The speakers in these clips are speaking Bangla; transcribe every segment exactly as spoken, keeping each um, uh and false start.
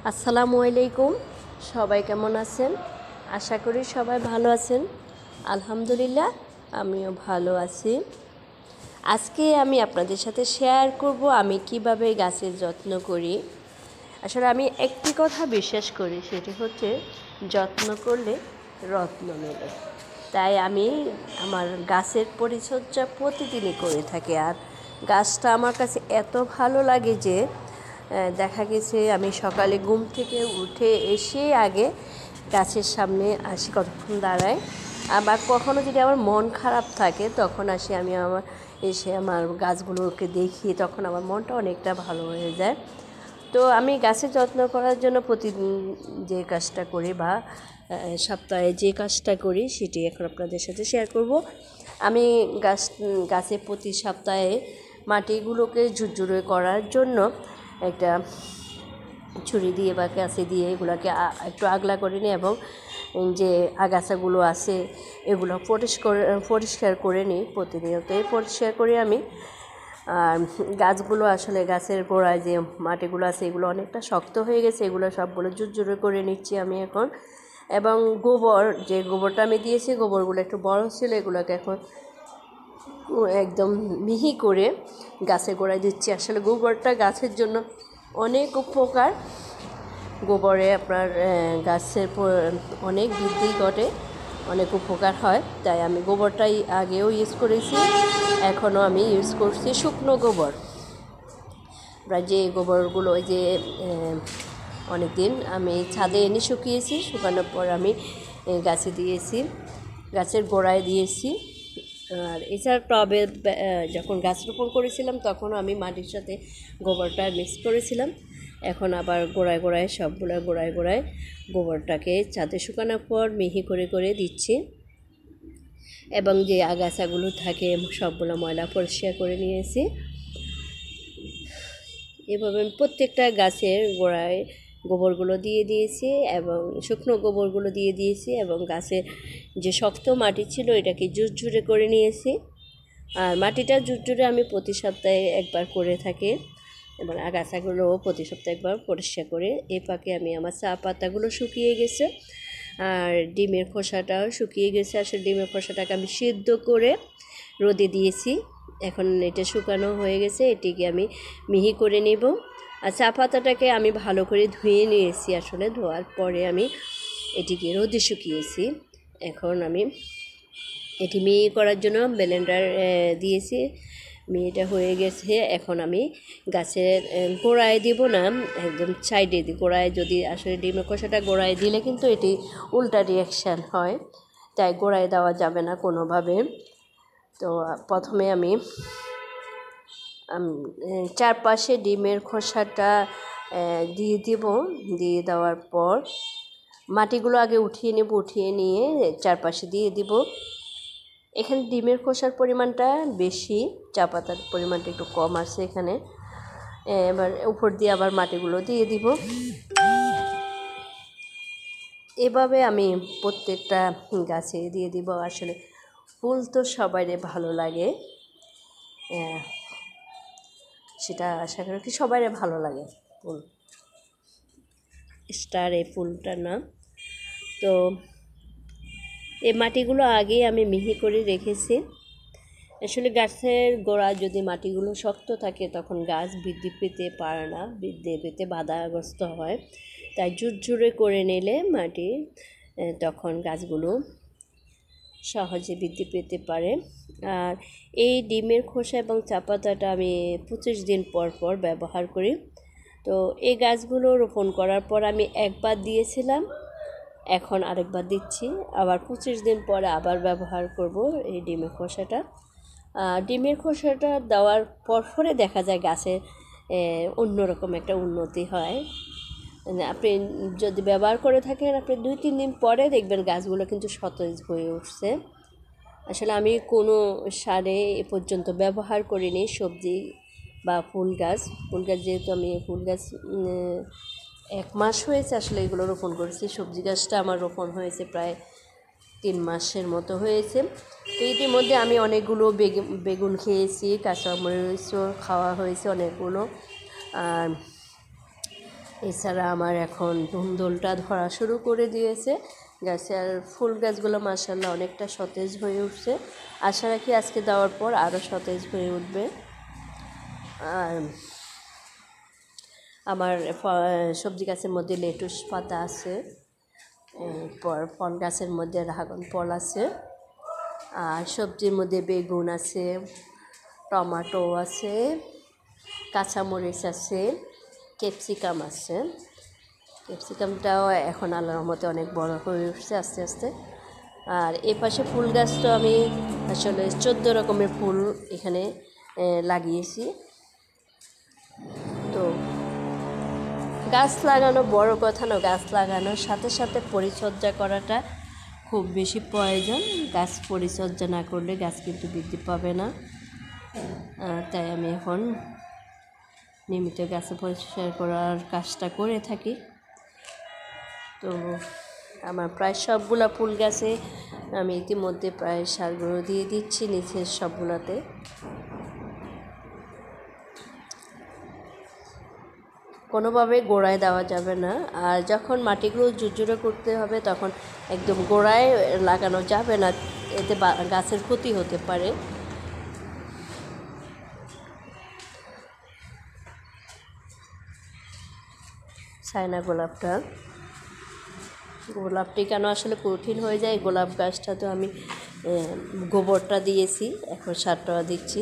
আসসালামু আলাইকুম। সবাই কেমন আছেন? আশা করি সবাই ভালো আছেন। আলহামদুলিল্লাহ আমিও ভালো আছি। আজকে আমি আপনাদের সাথে শেয়ার করব আমি কিভাবে গাছের যত্ন করি। আসলে আমি একটি কথা বিশ্বাস করি, সেটি হচ্ছে যত্ন করলে রত্ন মেলে। তাই আমি আমার গাছের পরিচর্যা প্রতিদিনই করে থাকি। আর গাছটা আমার কাছে এত ভালো লাগে যে দেখা গেছে আমি সকালে ঘুম থেকে উঠে এসে আগে গাছের সামনে আসি, কতক্ষণ দাঁড়াই। আবার কখনো যদি আমার মন খারাপ থাকে তখন আসি আমি আমার এসে আমার গাছগুলোকে দেখি, তখন আমার মনটা অনেকটা ভালো হয়ে যায়। তো আমি গাছের যত্ন করার জন্য প্রতিদিন যে কাজটা করি বা সপ্তাহে যে কাজটা করি সেটি এখন আপনাদের সাথে শেয়ার করব। আমি গাছ গাছে প্রতি সপ্তাহে মাটিগুলোকে ঝুরঝুরে করার জন্য একটা ছুরি দিয়ে বা কাঁচি দিয়ে এগুলোকে একটু আগলা করে নিই এবং যে আগাছাগুলো আছে এগুলো পরিষ্কার পরিষ্কার করে নিই। প্রতিনিয়তই পরিষ্কার করি আমি। আর গাছগুলো আসলে গাছের গোড়ায় যে মাটিগুলো আছে এগুলো অনেকটা শক্ত হয়ে গেছে, এগুলো সবগুলো ঝুরঝুরে করে নিচ্ছি আমি এখন। এবং গোবর, যে গোবরটা আমি দিয়েছি গোবরগুলো একটু বড় ছিল, এগুলোকে এখন একদম মিহি করে গাছের গোড়ায় দিচ্ছি। আসলে গোবরটা গাছের জন্য অনেক উপকার। গোবরে আপনার গাছের অনেক বৃদ্ধি ঘটে, অনেক উপকার হয়। তাই আমি গোবরটাই আগেও ইউজ করেছি, এখনও আমি ইউজ করছি শুকনো গোবর। প্রায় যে গোবরগুলো ওই যে অনেক দিন আমি ছাদে এনে শুকিয়েছি, শুকানোর পর আমি গাছে দিয়েছি, গাছের গোড়ায় দিয়েছি। আর এছাড়া টবে যখন গাছ রোপণ করেছিলাম তখনও আমি মাটির সাথে গোবরটা মিক্স করেছিলাম। এখন আবার গোড়ায় গোড়ায় সবগুলো গোড়ায় গোড়ায় গোবরটাকে ছাদে শুকানোর পর মিহি করে করে দিচ্ছি। এবং যে আগাছাগুলো থাকে সবগুলো ময়লা পরিষ্কার করে নিয়েছি। এভাবে আমি প্রত্যেকটা গাছের গোড়ায় গোবরগুলো দিয়ে দিয়েছি এবং শুকনো গোবরগুলো দিয়ে দিয়েছি এবং গাছের যে শক্ত মাটি ছিল এটাকে ঝুরঝুরে করে নিয়েছি। আর মাটিটা ঝুরঝুরে আমি প্রতি সপ্তাহে একবার করে থাকি এবং আগাছাগুলোও প্রতি সপ্তাহে একবার পরিষ্কার করে। এ ফাঁকে আমি আমার চা পাতাগুলো শুকিয়ে গেছে আর ডিমের খোসাটাও শুকিয়ে গেছে। আসলে ডিমের খোসাটাকে আমি সিদ্ধ করে রোদে দিয়েছি, এখন এটা শুকানো হয়ে গেছে, এটিকে আমি মিহি করে নেব। আর চা পাতাটাকে আমি ভালো করে ধুয়ে নিয়েছি, আসলে ধোয়ার পরে আমি এটিকে রোদে শুকিয়েছি। এখন আমি এটি মিহি করার জন্য ব্লেন্ডার দিয়েছি, মিহিটা হয়ে গেছে। এখন আমি গাছের গোড়ায় দিব না, একদম সাইডে দিই। গোড়ায় যদি আসলে ডিমের খোসাটা গোড়ায় দিলে কিন্তু এটি উল্টা রিয়াকশান হয়, তাই গোড়ায় দেওয়া যাবে না কোনোভাবে। তো প্রথমে আমি চারপাশে ডিমের খোসাটা দিয়ে দেব, দিয়ে দেওয়ার পর মাটিগুলো আগে উঠিয়ে নেব, উঠিয়ে নিয়ে চারপাশে দিয়ে দিব। এখানে ডিমের খোসার পরিমাণটা বেশি, চা পাতার পরিমাণটা একটু কম আছে এখানে। এবার উপর দিয়ে আবার মাটিগুলো দিয়ে দিব। এভাবে আমি প্রত্যেকটা গাছে দিয়ে দিব। আসলে ফুল তো সবাইরে ভালো লাগে, সেটা আশা করি কি সবাইরে ভালো লাগে। ফুল স্টার এই ফুলটার নাম। তো এই মাটিগুলো আগেই আমি মিহি করে রেখেছি। আসলে গাছের গোড়া যদি মাটিগুলো শক্ত থাকে তখন গাছ বৃদ্ধি পেতে পারে না, বৃদ্ধি পেতে বাধাগ্রস্ত হয়। তাই ঝুরঝুরে করে নিলে মাটি তখন গাছগুলো সহজে বৃদ্ধি পেতে পারে। আর এই ডিমের খোসা এবং চা পাতাটা আমি পঁচিশ দিন পর পর ব্যবহার করি। তো এই গাছগুলো রোপণ করার পর আমি একবার দিয়েছিলাম, এখন আরেকবার দিচ্ছি, আবার পঁচিশ দিন পরে আবার ব্যবহার করব এই ডিমের খোসাটা। ডিমের খোসাটা দেওয়ার পর পরে দেখা যায় গাছের অন্যরকম একটা উন্নতি হয়। আপনি যদি ব্যবহার করে থাকেন আপনি দুই তিন দিন পরে দেখবেন গাছগুলো কিন্তু সতেজ হয়ে উঠছে। আসলে আমি কোনো সারে এ পর্যন্ত ব্যবহার করিনি সবজি বা ফুল গাছ। ফুল গাছ যেহেতু আমি ফুল গাছ এক মাস হয়েছে আসলে এগুলো রোপণ করেছি। সবজি গাছটা আমার রোপণ হয়েছে প্রায় তিন মাসের মতো হয়েছে। তো ইতিমধ্যে আমি অনেকগুলো বেগুন বেগুন খেয়েছি, কাঁচামরিচও খাওয়া হয়েছে অনেকগুলো। আর এছাড়া আমার এখন ধুন্দুলটা ধরা শুরু করে দিয়েছে গাছের ফুল গাছগুলো মাশাআল্লাহ অনেকটা সতেজ হয়ে উঠছে। আশা রাখি আজকে দেওয়ার পর আরও সতেজ হয়ে উঠবে। আর আমার সবজি গাছের মধ্যে লেটুস পাতা আছে, এরপর ফল গাছের মধ্যে ড্রাগন ফল আছে, আর সবজির মধ্যে বেগুন আছে, টমেটো আছে, কাঁচামরিচ আছে, ক্যাপসিকাম আছে। ক্যাপসিকামটাও এখন আল্লাহর রহমতে অনেক বড় হয়ে উঠছে আস্তে আস্তে। আর এ পাশে ফুল গাছ তো আমি আসলে চোদ্দো রকমের ফুল এখানে লাগিয়েছি। তো গাছ লাগানো বড় কথা না, গাছ লাগানোর সাথে সাথে পরিচর্যা করাটা খুব বেশি প্রয়োজন। গাছ পরিচর্যা না করলে গাছ কিন্তু বৃদ্ধি পাবে না। তাই আমি এখন নিয়মিত গাছে পরিচর্যা করার কাজটা করে থাকি। তো আমার প্রায় সবগুলা ফুল গাছে আমি ইতিমধ্যে প্রায় সারগুলো দিয়ে দিচ্ছি নিচের সবগুলাতে। কোনোভাবে গোড়ায় দেওয়া যাবে না, আর যখন মাটিগুলো ঝুরঝুরে করতে হবে তখন একদম গোড়ায় লাগানো যাবে না, এতে গাছের ক্ষতি হতে পারে। চায়না গোলাপটা গোলাপটি কেন আসলে কঠিন হয়ে যায়, গোলাপ গাছটা তো আমি গোবরটা দিয়েছি, এখন সারটা দিচ্ছি।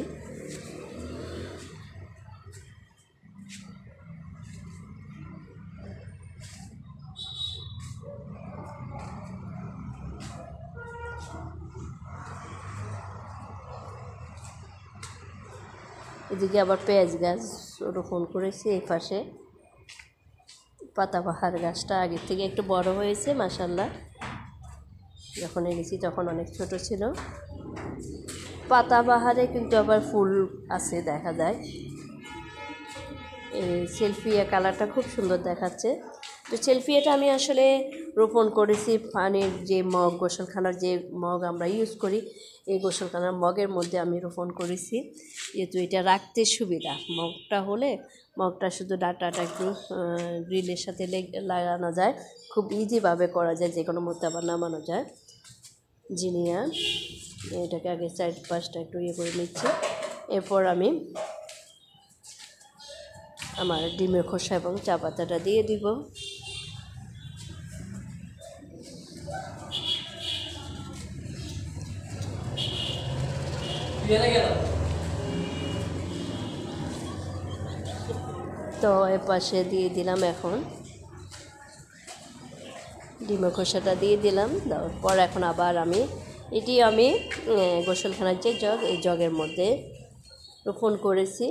এদিকে আবার পেঁয়াজ গাছ রোপণ করেছি এই পাশে। পাতাবাহার গাছটা আগের থেকে একটু বড় হয়েছে মাশাআল্লাহ, যখন এনেছি তখন অনেক ছোট ছিল। পাতাবাহারে কিন্তু আবার ফুল আছে দেখা যায়। এই সেলফিয়া কালারটা খুব সুন্দর দেখাচ্ছে। তো সেলফিয়াটা আমি আসলে রোপণ করেছি পানির যে মগ, গোসলখানার যে মগ আমরা ইউজ করি, এই গোসলখানার মগের মধ্যে আমি রোপণ করেছি, যেহেতু এটা রাখতে সুবিধা। মগটা হলে মগটা শুধু ডাটাটা একটু গ্রিলের সাথে লাগানো যায়, খুব ইজিভাবে করা যায়, যে কোনো মধ্যে আবার নামানো যায়। জিনিয়া এটাকে আগে চার পাঁচটা একটু ইয়ে করে নিচ্ছি। এরপর আমি আমার ডিমের খোসা এবং চা পাতাটা দিয়ে দিব। তো এর পাশে দিয়ে দিলাম এখন ডিমের খোসাটা দিয়ে দিলাম। দেওয়ার পর এখন আবার আমি এটি আমি গোসলখানার যে জগ, এই জগের মধ্যে রোপণ করেছি।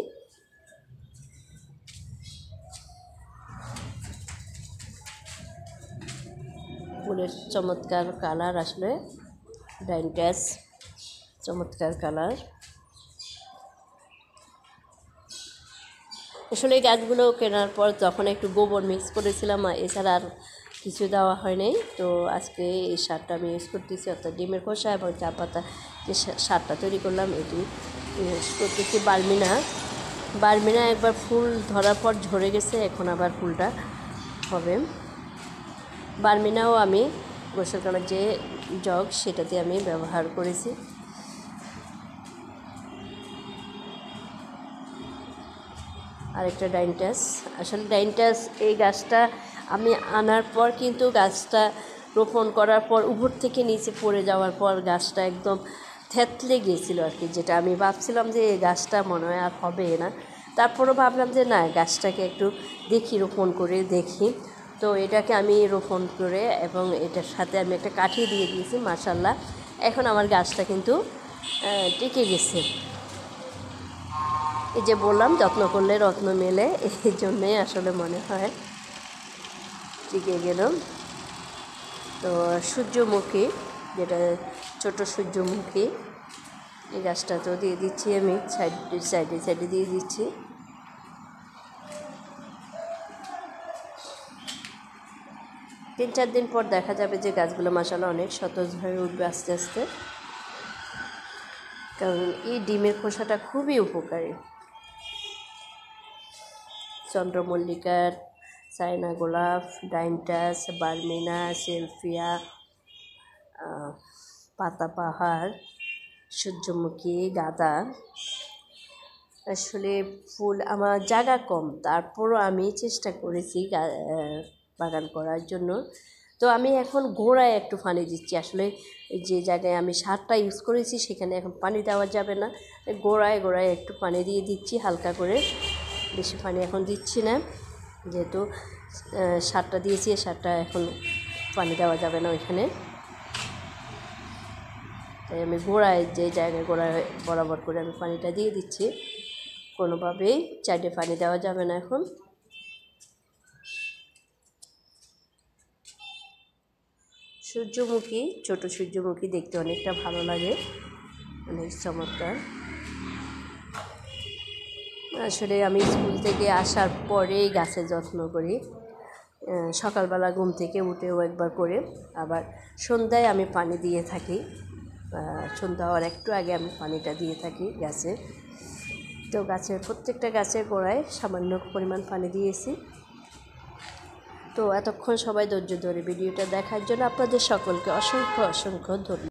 ফুলের চমৎকার কালার, আসলে ডাইনটাস চমৎকার কালার। আসলে এই গাছগুলো কেনার পর তখন একটু গোবর মিক্স করেছিলাম, এছাড়া আর কিছু দেওয়া হয়নি। তো আজকে এই সারটা আমি ইউজ করতেছি, অর্থাৎ ডিমের খোসা এবং চা পাতা যে সারটা তৈরি করলাম এটি ইউজ করতেছি। বার্মিনা বার্মিনা একবার ফুল ধরার পর ঝরে গেছে, এখন আবার ফুলটা হবে। বার্মিনাও আমি গোসলখানার যে জগ সেটাতে আমি ব্যবহার করেছি। আরেকটা ডাইনটাস, আসলে ডাইনটাস এই গাছটা আমি আনার পর কিন্তু গাছটা রোপণ করার পর উপর থেকে নিচে পড়ে যাওয়ার পর গাছটা একদম থেতলে গিয়েছিল আর কি, যেটা আমি ভাবছিলাম যে এই গাছটা মনে হয় আর হবে না। তারপরও ভাবলাম যে না, গাছটাকে একটু দেখি, রোপণ করে দেখি। তো এটাকে আমি রোপণ করে এবং এটার সাথে আমি একটা কাঠি দিয়ে দিয়েছি মাশাআল্লাহ। এখন আমার গাছটা কিন্তু টিকে গেছে। এই যে বললাম যত্ন করলে রত্ন মেলে, এই জন্যেই আসলে মনে হয় টিকে গেল। তো সূর্যমুখী, যেটা ছোট সূর্যমুখী, এই গাছটা তো দিয়ে দিচ্ছি আমি সাইড সাইডে সাইডে দিয়ে দিচ্ছি। তিন চার দিন পর দেখা যাবে যে গাছগুলো মাশাআল্লাহ অনেক সতেজ হয়ে উঠবে আস্তে আস্তে, কারণ এই ডিমের খোসাটা খুবই উপকারী। চন্দ্রমল্লিকার চায়না গোলাপ, ডাইনটাস, বার্মিনা, সেলফিয়া, পাতাবাহার, সূর্যমুখী, গাঁদা। আসলে ফুল আমার জায়গা কম, তারপরও আমি চেষ্টা করেছি বাগান করার জন্য। তো আমি এখন গোড়ায় একটু পানি দিচ্ছি। আসলে যে জায়গায় আমি সারটা ইউজ করেছি সেখানে এখন পানি দেওয়া যাবে না, গোড়ায় গোড়ায় একটু পানি দিয়ে দিচ্ছি হালকা করে, বেশি পানি এখন দিচ্ছি না, যেহেতু সারটা দিয়েছি সারটা এখন পানি দেওয়া যাবে না ওইখানে। তাই আমি গোড়ায় যে জায়গায় গোড়ায় বরাবর করে আমি পানিটা দিয়ে দিচ্ছি, কোনোভাবেই চাইডে পানি দেওয়া যাবে না এখন। সূর্যমুখী, ছোট সূর্যমুখী দেখতে অনেকটা ভালো লাগে, অনেক চমৎকার। আসলে আমি স্কুল থেকে আসার পরেই গাছের যত্ন করি, সকালবেলা ঘুম থেকে উঠেও একবার করে, আবার সন্ধ্যায় আমি পানি দিয়ে থাকি, সন্ধ্যা হওয়ার একটু আগে আমি পানিটা দিয়ে থাকি গাছে। তো গাছের প্রত্যেকটা গাছের গোড়ায় সামান্য পরিমাণ পানি দিয়েছি। তো এতক্ষণ সবাই ধৈর্য ধরে ভিডিওটা দেখার জন্য আপনাদের সকলকে অসংখ্য অসংখ্য ধন্যবাদ।